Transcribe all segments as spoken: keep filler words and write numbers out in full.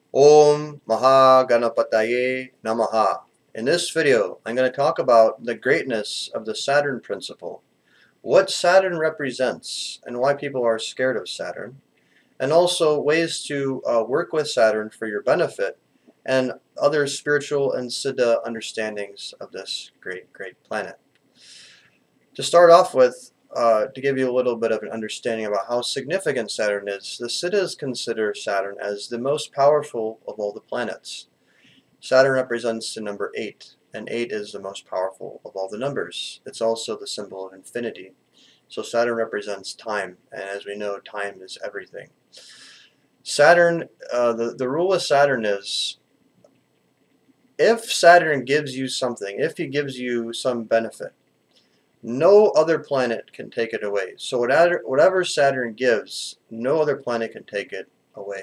Om Mahaganapataye Namaha. In this video, I'm going to talk about the greatness of the Saturn principle, what Saturn represents, and why people are scared of Saturn, and also ways to uh, work with Saturn for your benefit, and other spiritual and Siddha understandings of this great, great planet. To start off with, uh, to give you a little bit of an understanding about how significant Saturn is, the Siddhas consider Saturn as the most powerful of all the planets. Saturn represents the number eight, and eight is the most powerful of all the numbers. It's also the symbol of infinity. So Saturn represents time, and as we know, time is everything. Saturn, uh, the, the rule of Saturn is, if Saturn gives you something, if he gives you some benefit, no other planet can take it away. So whatever, whatever Saturn gives, no other planet can take it away.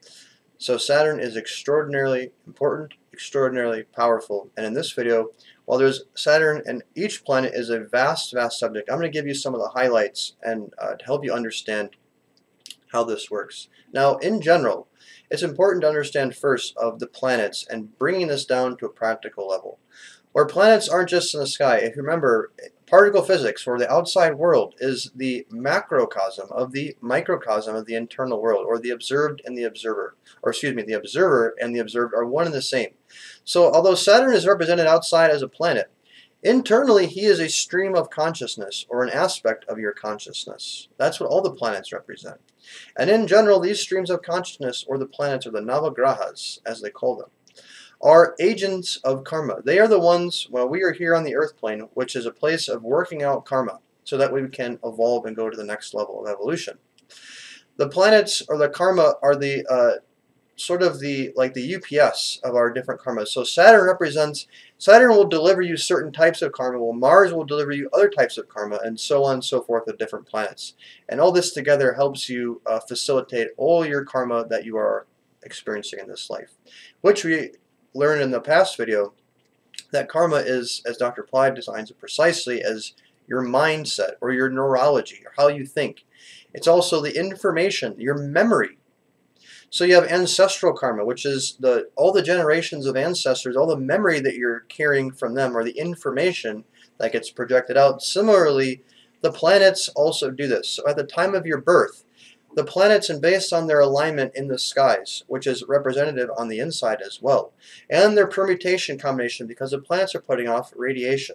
So Saturn is extraordinarily important, extraordinarily powerful. And in this video, while there's Saturn and each planet is a vast, vast subject, I'm going to give you some of the highlights and uh, to help you understand how this works. Now, in general, it's important to understand first of the planets and bringing this down to a practical level. Where planets aren't just in the sky. If you remember, particle physics, or the outside world, is the macrocosm of the microcosm of the internal world, or the observed and the observer. Or excuse me, the observer and the observed are one and the same. So although Saturn is represented outside as a planet, internally he is a stream of consciousness, or an aspect of your consciousness. That's what all the planets represent. And in general, these streams of consciousness, or the planets, or the navagrahas, as they call them, are agents of karma. They are the ones, while we are here on the earth plane, which is a place of working out karma, so that we can evolve and go to the next level of evolution. The planets, or the karma, are the uh, sort of the, like the U P S of our different karmas. So Saturn represents, Saturn will deliver you certain types of karma, while Mars will deliver you other types of karma, and so on and so forth with different planets. And all this together helps you uh, facilitate all your karma that you are experiencing in this life, which we learned in the past video, that karma is, as Doctor Ply designs it precisely, as your mindset, or your neurology, or how you think. It's also the information, your memory. So you have ancestral karma, which is the all the generations of ancestors, all the memory that you're carrying from them, or the information that gets projected out. Similarly, the planets also do this. So at the time of your birth, the planets, and based on their alignment in the skies, which is representative on the inside as well, and their permutation combination, because the planets are putting off radiation.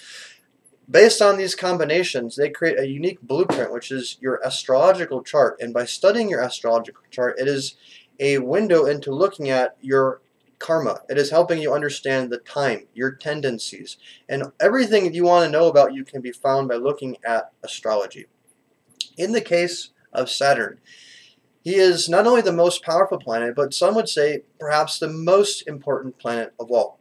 Based on these combinations, they create a unique blueprint, which is your astrological chart. And by studying your astrological chart, it is a window into looking at your karma. It is helping you understand the time, your tendencies, and everything you want to know about you can be found by looking at astrology. In the case of Saturn, he is not only the most powerful planet, but some would say perhaps the most important planet of all.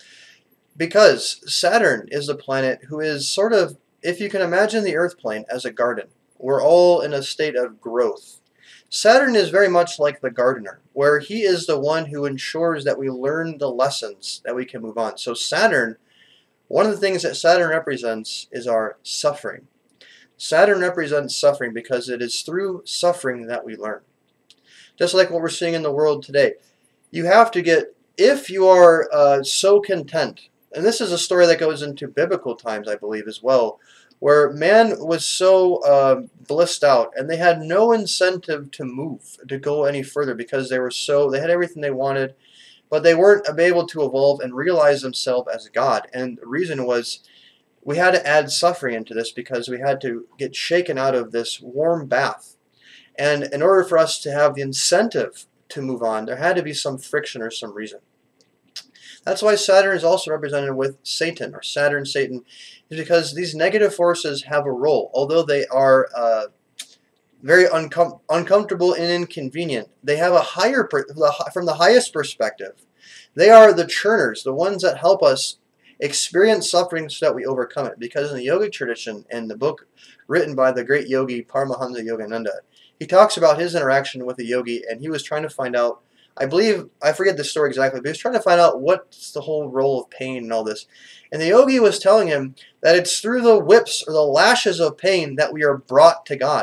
Because Saturn is the planet who is sort of, if you can imagine the earth plane as a garden, we're all in a state of growth. Saturn is very much like the gardener, where he is the one who ensures that we learn the lessons that we can move on. So Saturn, one of the things that Saturn represents is our suffering. Saturn represents suffering because it is through suffering that we learn. Just like what we're seeing in the world today. You have to get, if you are uh, so content, and this is a story that goes into biblical times, I believe, as well, where man was so uh, blissed out, and they had no incentive to move, to go any further, because they were so, they had everything they wanted, but they weren't able to evolve and realize themselves as God. And the reason was, we had to add suffering into this, because we had to get shaken out of this warm bath. And in order for us to have the incentive to move on, there had to be some friction or some reason. That's why Saturn is also represented with Satan, or Saturn, Satan, is because these negative forces have a role. Although they are uh, very uncom uncomfortable and inconvenient, they have a higher, from the highest perspective, they are the churners, the ones that help us experience suffering so that we overcome it. Because in the yogic tradition, in the book written by the great yogi Paramahansa Yogananda, he talks about his interaction with a yogi, and he was trying to find out, I believe, I forget the story exactly, but he was trying to find out what's the whole role of pain and all this. And the yogi was telling him that it's through the whips or the lashes of pain that we are brought to God.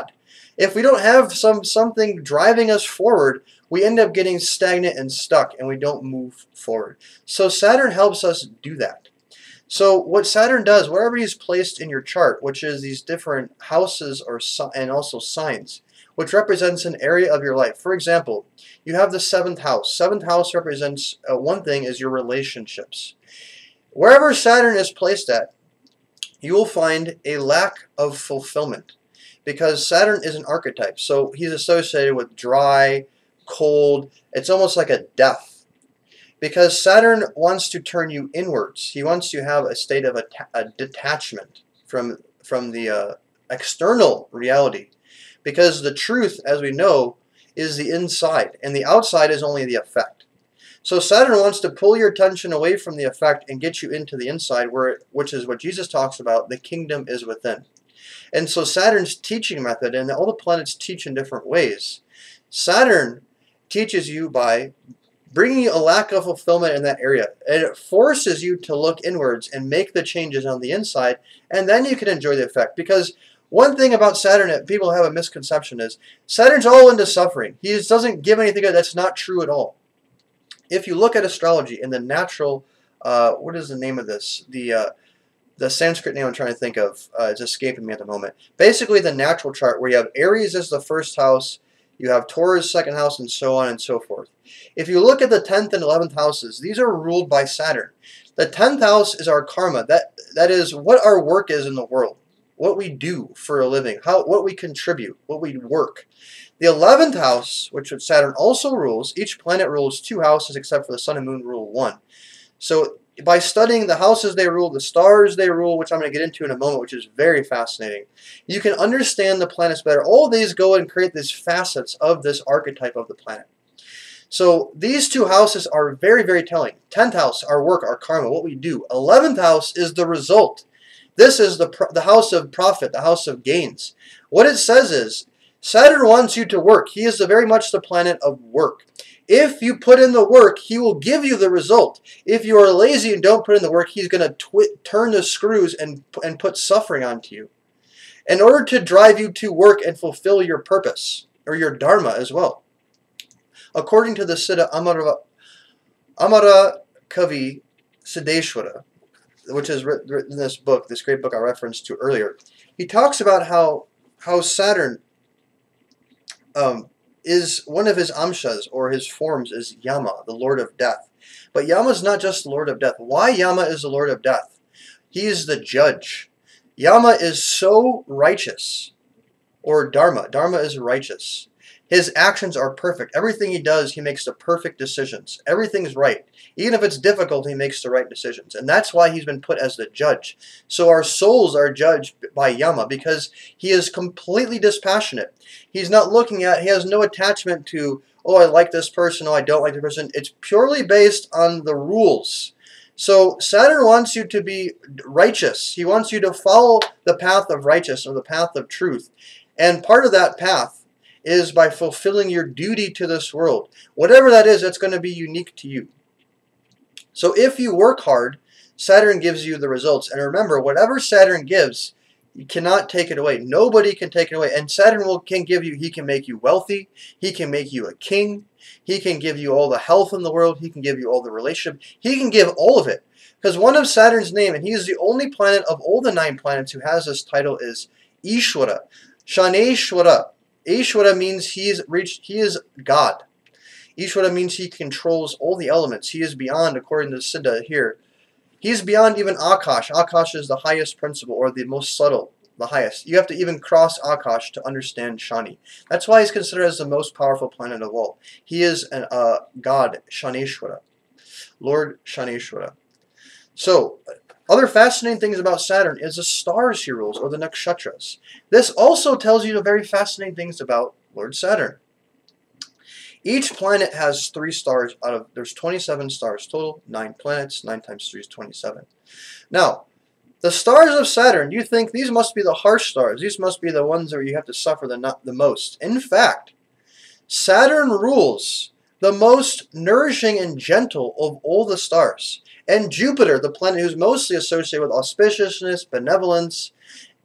If we don't have some something driving us forward, we end up getting stagnant and stuck, and we don't move forward. So Saturn helps us do that. So what Saturn does, wherever he's placed in your chart, which is these different houses or and also signs, which represents an area of your life. For example, you have the seventh house. Seventh house represents uh, one thing is your relationships. Wherever Saturn is placed at, you will find a lack of fulfillment, because Saturn is an archetype. So he's associated with dry, cold. It's almost like a death. Because Saturn wants to turn you inwards. He wants to have a state of a, a detachment from, from the uh, external reality. Because the truth, as we know, is the inside, and the outside is only the effect. So Saturn wants to pull your attention away from the effect and get you into the inside, where, which is what Jesus talks about, the kingdom is within. And so Saturn's teaching method, and all the planets teach in different ways. Saturn teaches you by bringing you a lack of fulfillment in that area. And it forces you to look inwards and make the changes on the inside, and then you can enjoy the effect. Because one thing about Saturn that people have a misconception is, Saturn's all into suffering. He just doesn't give anything good. That's not true at all. If you look at astrology and the natural, uh, what is the name of this? The uh, the Sanskrit name I'm trying to think of uh, is escaping me at the moment. Basically the natural chart, where you have Aries as the first house, you have Taurus second house, and so on and so forth. If you look at the tenth and eleventh houses, these are ruled by Saturn. The tenth house is our karma. That that is what our work is in the world, what we do for a living, how what we contribute, what we work. The eleventh house, which Saturn also rules, each planet rules two houses except for the sun and moon rule one. So by studying the houses they rule, the stars they rule, which I'm going to get into in a moment, which is very fascinating, you can understand the planets better. All of these go and create these facets of this archetype of the planet. So these two houses are very, very telling. tenth house, our work, our karma, what we do. eleventh house is the result. This is the, the house of profit, the house of gains. What it says is, Saturn wants you to work. He is the, very much the planet of work. If you put in the work, he will give you the result. If you are lazy and don't put in the work, he's going to turn the screws and, and put suffering onto you, in order to drive you to work and fulfill your purpose, or your dharma as well. According to the Siddha Amara, Amara Kavi Siddheshwara, which is written in this book, this great book I referenced to earlier, he talks about how, how Saturn um, is one of his amshas, or his forms, is Yama, the Lord of Death. But Yama is not just the Lord of Death. Why Yama is the Lord of Death? He is the judge. Yama is so righteous, or Dharma. Dharma is righteous. His actions are perfect. Everything he does, he makes the perfect decisions. Everything's right. Even if it's difficult, he makes the right decisions. And that's why he's been put as the judge. So our souls are judged by Yama, because he is completely dispassionate. He's not looking at, he has no attachment to, oh, I like this person, oh, I don't like this person. It's purely based on the rules. So Saturn wants you to be righteous. He wants you to follow the path of righteousness, or the path of truth. And part of that path is by fulfilling your duty to this world. Whatever that is, that's going to be unique to you. So if you work hard, Saturn gives you the results. And remember, whatever Saturn gives, you cannot take it away. Nobody can take it away. And Saturn will, can give you, he can make you wealthy. He can make you a king. He can give you all the health in the world. He can give you all the relationship. He can give all of it. Because one of Saturn's name, and he is the only planet of all the nine planets who has this title, is Ishwara. Shaneshwara. Ishwara means he is reached, he is God. Ishwara means he controls all the elements. He is beyond, according to Siddha here. He is beyond even Akash. Akash is the highest principle, or the most subtle, the highest. You have to even cross Akash to understand Shani. That's why he's considered as the most powerful planet of all. He is a uh, God, Shaneshwara. Lord Shaneshwara. So, other fascinating things about Saturn is the stars he rules, or the nakshatras. This also tells you the very fascinating things about Lord Saturn. Each planet has three stars out of, there's twenty-seven stars total, nine planets, nine times three is twenty-seven. Now, the stars of Saturn, you think these must be the harsh stars. These must be the ones where you have to suffer the, not the most. In fact, Saturn rules the most nourishing and gentle of all the stars. And Jupiter, the planet who's mostly associated with auspiciousness, benevolence,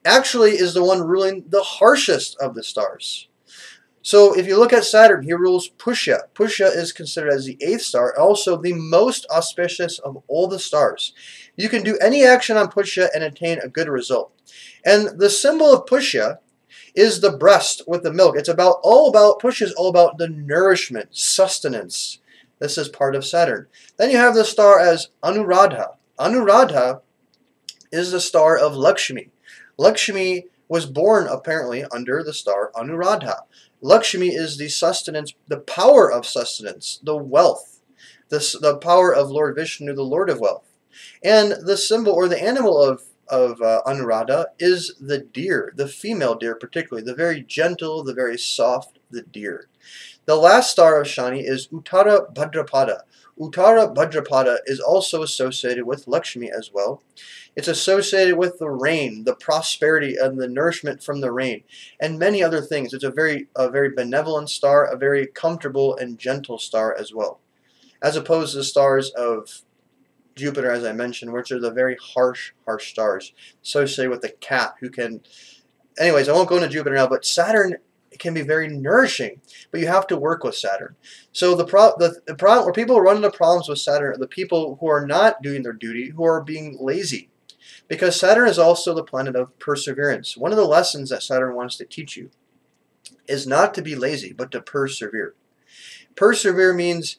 actually is the one ruling the harshest of the stars. So if you look at Saturn, he rules Pushya. Pushya is considered as the eighth star, also the most auspicious of all the stars. You can do any action on Pushya and attain a good result. And the symbol of Pushya is the breast with the milk. It's about all about, Pushya is all about the nourishment, sustenance. This is part of Saturn. Then you have the star as Anuradha. Anuradha is the star of Lakshmi. Lakshmi was born apparently under the star Anuradha. Lakshmi is the sustenance, the power of sustenance, the wealth, the, the power of Lord Vishnu, the Lord of wealth. And the symbol or the animal of, of uh, Anuradha is the deer, the female deer particularly, the very gentle, the very soft, the deer. The last star of Shani is Uttara Bhadrapada. Uttara Bhadrapada is also associated with Lakshmi as well. It's associated with the rain, the prosperity and the nourishment from the rain, and many other things. It's a very, a very benevolent star, a very comfortable and gentle star as well, as opposed to the stars of Jupiter, as I mentioned, which are the very harsh, harsh stars associated with the cat who can... Anyways, I won't go into Jupiter now, but Saturn can be very nourishing, but you have to work with Saturn. So the pro the, the problem where people run into problems with Saturn are the people who are not doing their duty, who are being lazy. Because Saturn is also the planet of perseverance. One of the lessons that Saturn wants to teach you is not to be lazy, but to persevere. Persevere means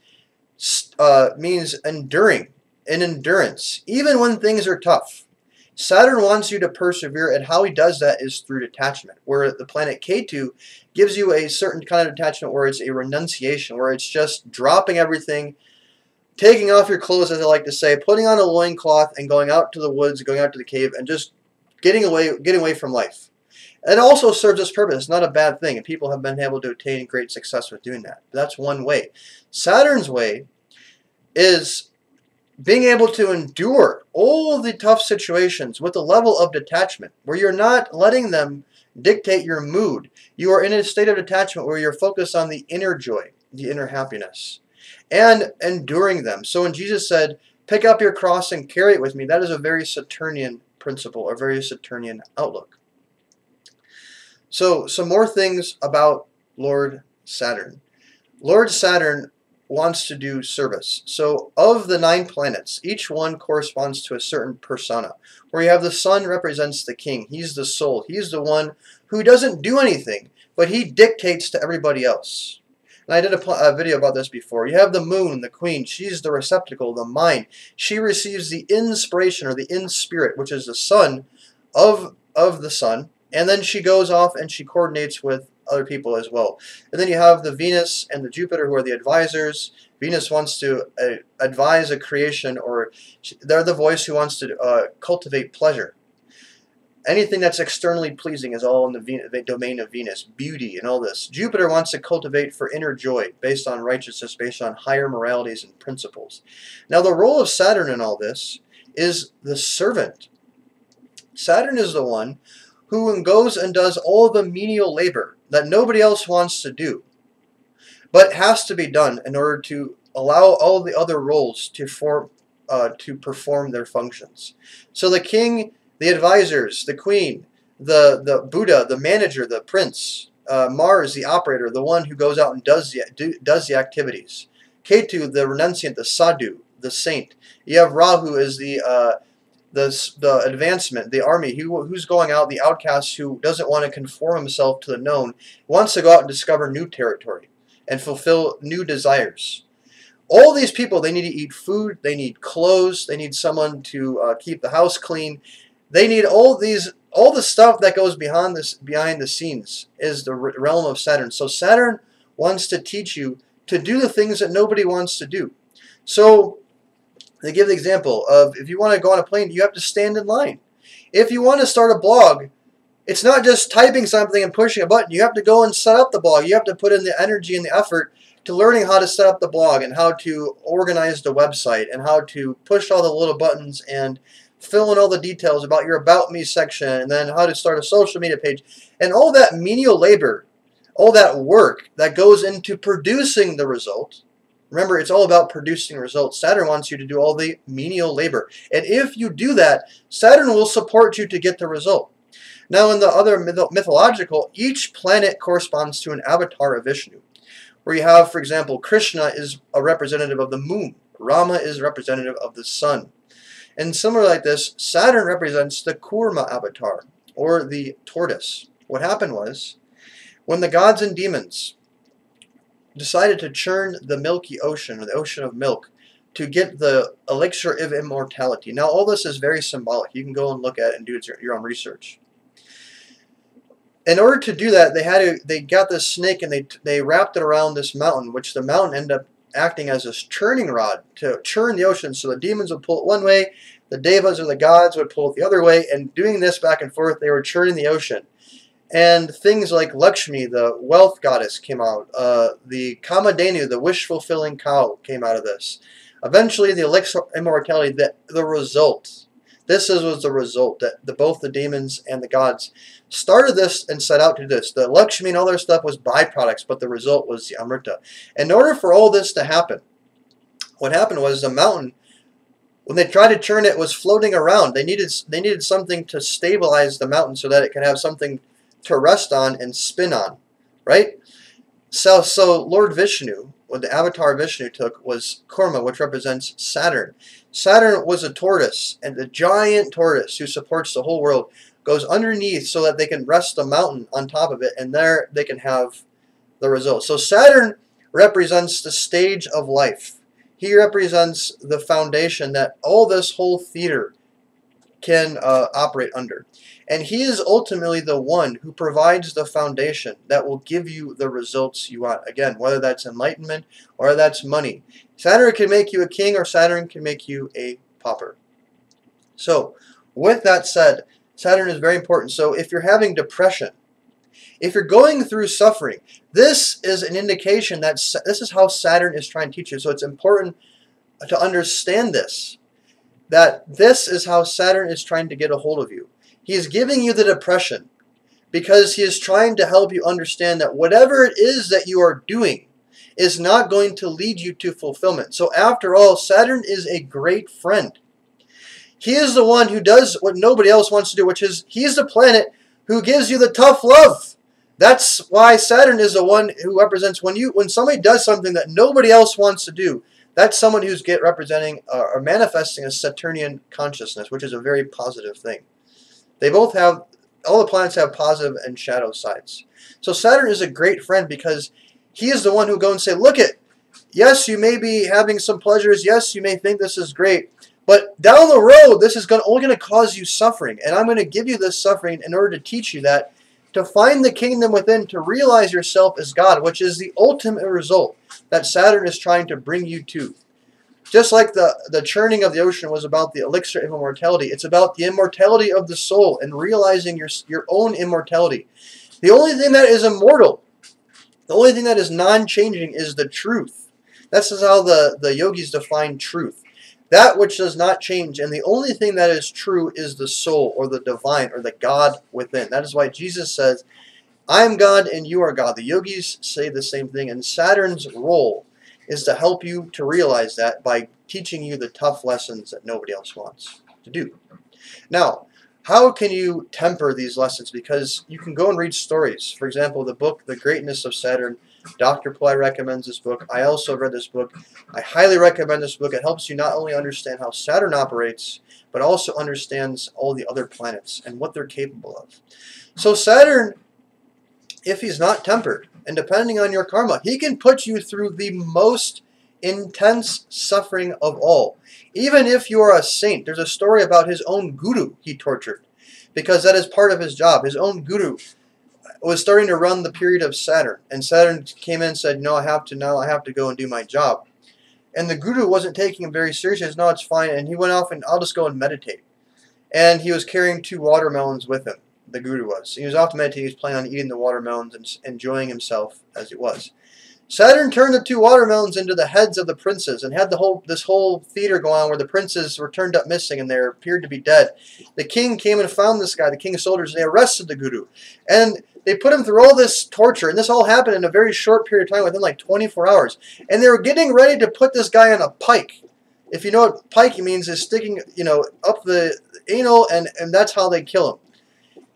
uh, means enduring, and endurance, even when things are tough. Saturn wants you to persevere, and how he does that is through detachment, where the planet K two gives you a certain kind of detachment where it's a renunciation, where it's just dropping everything, taking off your clothes, as I like to say, putting on a loincloth and going out to the woods, going out to the cave, and just getting away, getting away from life. It also serves its purpose. It's not a bad thing, and people have been able to attain great success with doing that. That's one way. Saturn's way is being able to endure all the tough situations with a level of detachment where you're not letting them dictate your mood. You are in a state of detachment where you're focused on the inner joy, the inner happiness, and enduring them. So when Jesus said, pick up your cross and carry it with me, that is a very Saturnian principle, or very Saturnian outlook. So some more things about Lord Saturn. Lord Saturn wants to do service. So of the nine planets, each one corresponds to a certain persona. Where you have the sun represents the king. He's the soul. He's the one who doesn't do anything, but he dictates to everybody else. And I did a, a video about this before. You have the moon, the queen. She's the receptacle, the mind. She receives the inspiration or the in-spirit, which is the sun of, of the sun. And then she goes off and she coordinates with other people as well. And then you have the Venus and the Jupiter, who are the advisors. Venus wants to uh, advise a creation, or they're the voice who wants to uh, cultivate pleasure. Anything that's externally pleasing is all in the, Ven the domain of Venus, beauty and all this. Jupiter wants to cultivate for inner joy, based on righteousness, based on higher moralities and principles. Now the role of Saturn in all this is the servant. Saturn is the one who goes and does all the menial labor that nobody else wants to do, but has to be done in order to allow all the other roles to form, uh, to perform their functions. So the king, the advisors, the queen, the the Buddha, the manager, the prince, uh, Mars, the operator, the one who goes out and does the do, does the activities. Ketu, the renunciant, the sadhu, the saint. You have Rahu as the uh, the the advancement, the army, who who's going out, the outcast who doesn't want to conform himself to the known, wants to go out and discover new territory and fulfill new desires. All these people, they need to eat food, they need clothes, they need someone to uh, keep the house clean. They need all these, all the stuff that goes behind this, behind the scenes is the realm of Saturn. So Saturn wants to teach you to do the things that nobody wants to do. So they give the example of, if you want to go on a plane, you have to stand in line. If you want to start a blog, it's not just typing something and pushing a button. You have to go and set up the blog. You have to put in the energy and the effort to learning how to set up the blog and how to organize the website and how to push all the little buttons and fill in all the details about your About Me section, and then how to start a social media page. And all that menial labor, all that work that goes into producing the result. Remember, it's all about producing results. Saturn wants you to do all the menial labor. And if you do that, Saturn will support you to get the result. Now, in the other myth mythological, each planet corresponds to an avatar of Vishnu. Where you have, for example, Krishna is a representative of the moon. Rama is representative of the sun. And similar like this, Saturn represents the Kurma avatar, or the tortoise. What happened was, when the gods and demons decided to churn the milky ocean, or the ocean of milk, to get the elixir of immortality. Now, all this is very symbolic. You can go and look at it and do your own research. In order to do that, they had to, they got this snake and they they wrapped it around this mountain, which the mountain ended up acting as this churning rod to churn the ocean. So the demons would pull it one way, the devas or the gods would pull it the other way, and doing this back and forth, they were churning the ocean. And things like Lakshmi, the wealth goddess, came out. Uh, the Kamadhenu, the wish-fulfilling cow, came out of this. Eventually, the elixir of immortality, the, the result. This is, was the result, that the, both the demons and the gods started this and set out to do this. The Lakshmi and all their stuff was byproducts, but the result was the Amrita. In order for all this to happen, what happened was the mountain, when they tried to churn it, was floating around. They needed, they needed something to stabilize the mountain so that it could have something to rest on and spin on, right? So, so Lord Vishnu, what the avatar Vishnu took was Kurma, which represents Saturn. Saturn was a tortoise, and the giant tortoise who supports the whole world goes underneath so that they can rest the mountain on top of it, and there they can have the result. So Saturn represents the stage of life. He represents the foundation that all this whole theater can uh, operate under. And he is ultimately the one who provides the foundation that will give you the results you want. Again, whether that's enlightenment or that's money. Saturn can make you a king, or Saturn can make you a pauper. So, with that said, Saturn is very important. So if you're having depression, if you're going through suffering, this is an indication that this is how Saturn is trying to teach you. So it's important to understand this, that this is how Saturn is trying to get a hold of you. He is giving you the depression because he is trying to help you understand that whatever it is that you are doing is not going to lead you to fulfillment. So after all, Saturn is a great friend. He is the one who does what nobody else wants to do, which is he is the planet who gives you the tough love. That's why Saturn is the one who represents when you when somebody does something that nobody else wants to do. That's someone who's get representing uh, or manifesting a Saturnian consciousness, which is a very positive thing. They both have, all the planets have positive and shadow sides. So Saturn is a great friend because he is the one who go and say, look it, yes, you may be having some pleasures. Yes, you may think this is great. But down the road, this is going only going to cause you suffering. And I'm going to give you this suffering in order to teach you that, to find the kingdom within, to realize yourself as God, which is the ultimate result that Saturn is trying to bring you to. Just like the, the churning of the ocean was about the elixir of immortality, it's about the immortality of the soul and realizing your, your own immortality. The only thing that is immortal, the only thing that is non-changing is the truth. This is how the, the yogis define truth. That which does not change, and the only thing that is true is the soul, or the divine, or the God within. That is why Jesus says, I am God and you are God. The yogis say the same thing, and Saturn's role is to help you to realize that by teaching you the tough lessons that nobody else wants to do. Now, how can you temper these lessons? Because you can go and read stories. For example, the book, The Greatness of Saturn, Doctor Pillai recommends this book. I also read this book. I highly recommend this book. It helps you not only understand how Saturn operates, but also understands all the other planets and what they're capable of. So Saturn, if he's not tempered, and depending on your karma, he can put you through the most intense suffering of all. Even if you are a saint, there's a story about his own guru he tortured, because that is part of his job. His own guru was starting to run the period of Saturn, and Saturn came in and said, no, I have to now, I have to go and do my job. And the guru wasn't taking him very seriously. He said, no, it's fine. And he went off and I'll just go and meditate. And he was carrying two watermelons with him, the guru was. He was off to meditate. He was planning on eating the watermelons and enjoying himself as it was. Saturn turned the two watermelons into the heads of the princes and had the whole this whole theater go on where the princes were turned up missing and they appeared to be dead. The king came and found this guy, the king of soldiers, and they arrested the guru. And they put him through all this torture, and this all happened in a very short period of time, within like twenty-four hours. And they were getting ready to put this guy on a pike. If you know what pike means, is sticking, you know, up the anal, and, and that's how they kill him.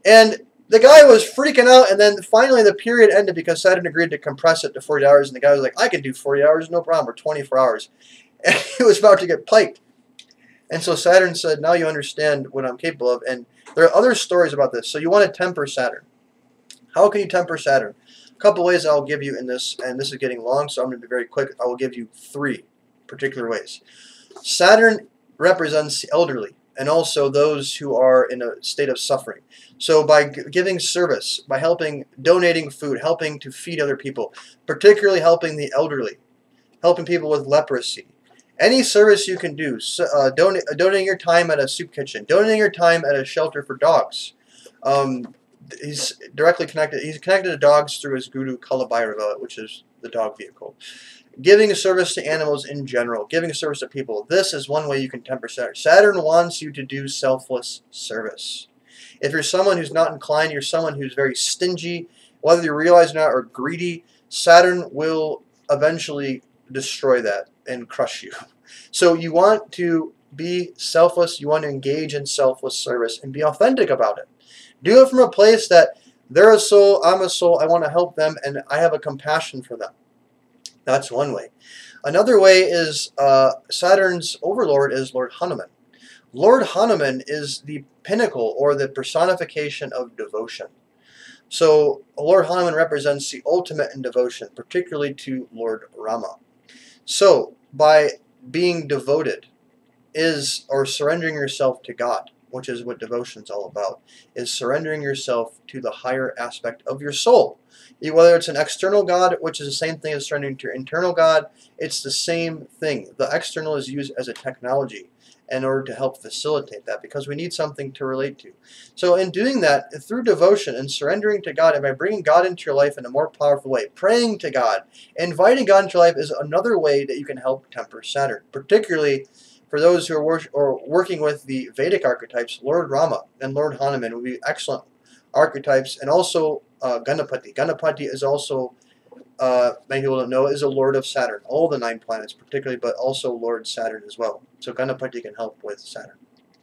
And the guy was freaking out, and then finally the period ended because Saturn agreed to compress it to forty hours, and the guy was like, I can do forty hours, no problem, or twenty-four hours. And he was about to get piked. And so Saturn said, now you understand what I'm capable of. And there are other stories about this. So you want to temper Saturn. How can you temper Saturn? A couple ways I'll give you in this, and this is getting long, so I'm going to be very quick. I will give you three particular ways. Saturn represents the elderly and also those who are in a state of suffering. So by giving service, by helping, donating food, helping to feed other people, particularly helping the elderly, helping people with leprosy, any service you can do, uh, donate, donating your time at a soup kitchen, donating your time at a shelter for dogs. Um, he's directly connected. He's connected to dogs through his guru Kalabairava, which is the dog vehicle. Giving a service to animals in general, giving a service to people. This is one way you can temper Saturn. Saturn wants you to do selfless service. If you're someone who's not inclined, you're someone who's very stingy, whether you realize it or not, or greedy, Saturn will eventually destroy that and crush you. So you want to be selfless, you want to engage in selfless service and be authentic about it. Do it from a place that they're a soul, I'm a soul, I want to help them, and I have a compassion for them. That's one way. Another way is uh, Saturn's overlord is Lord Hanuman. Lord Hanuman is the pinnacle or the personification of devotion. So Lord Hanuman represents the ultimate in devotion, particularly to Lord Rama. So by being devoted is, or surrendering yourself to God, which is what devotion is all about, is surrendering yourself to the higher aspect of your soul. Whether it's an external God, which is the same thing as surrendering to your internal God, it's the same thing. The external is used as a technology in order to help facilitate that, because we need something to relate to. So in doing that, through devotion and surrendering to God, and by bringing God into your life in a more powerful way, praying to God, inviting God into your life is another way that you can help temper Saturn, particularly for those who are, wor or working with the Vedic archetypes. Lord Rama and Lord Hanuman would be excellent archetypes, and also uh, Ganapati. Ganapati is also, uh, many people don't know, is a lord of Saturn. All the nine planets particularly, but also Lord Saturn as well. So Ganapati can help with Saturn.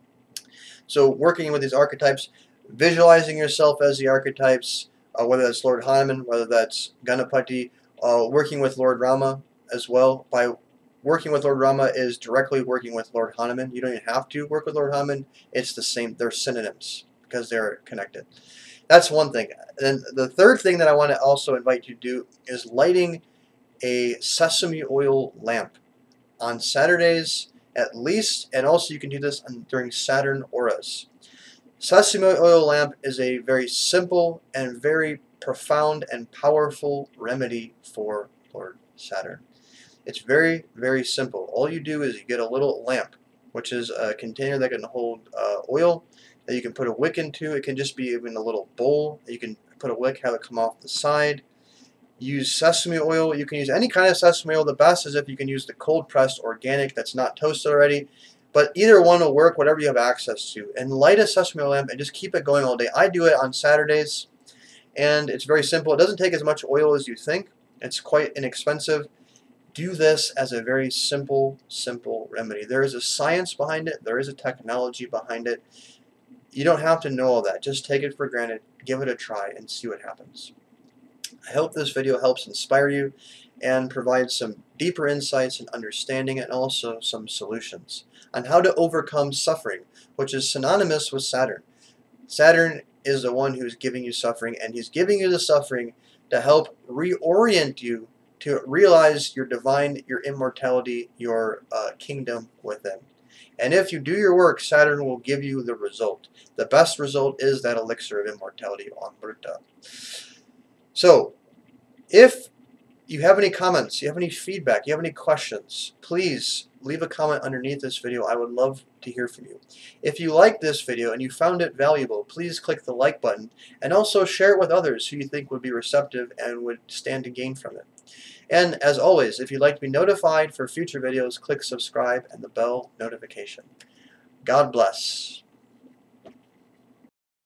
So working with these archetypes, visualizing yourself as the archetypes, uh, whether that's Lord Hanuman, whether that's Ganapati, uh, working with Lord Rama as well. By working with Lord Rama is directly working with Lord Hanuman. You don't even have to work with Lord Hanuman. It's the same. They're synonyms because they're connected. That's one thing. And the third thing that I want to also invite you to do is lighting a sesame oil lamp on Saturdays at least, and also you can do this on, during Saturn auras. Sesame oil lamp is a very simple and very profound and powerful remedy for Lord Saturn. It's very, very simple. All you do is you get a little lamp, which is a container that can hold uh, oil that you can put a wick into. It can just be even a little bowl. You can put a wick, have it come off the side. Use sesame oil. You can use any kind of sesame oil. The best is if you can use the cold pressed organic that's not toasted already. But either one will work, whatever you have access to. And light a sesame oil lamp and just keep it going all day. I do it on Saturdays, and it's very simple. It doesn't take as much oil as you think. It's quite inexpensive. Do this as a very simple, simple remedy. There is a science behind it. There is a technology behind it. You don't have to know all that. Just take it for granted. Give it a try and see what happens. I hope this video helps inspire you and provide some deeper insights and understanding, and also some solutions on how to overcome suffering, which is synonymous with Saturn. Saturn is the one who's giving you suffering, and he's giving you the suffering to help reorient you to realize your divine, your immortality, your uh, kingdom within. And if you do your work, Saturn will give you the result. The best result is that elixir of immortality, Amrita. So, if you have any comments, you have any feedback, you have any questions, please leave a comment underneath this video. I would love to hear from you. If you liked this video and you found it valuable, please click the like button, and also share it with others who you think would be receptive and would stand to gain from it. And as always, if you'd like to be notified for future videos, click subscribe and the bell notification. God bless.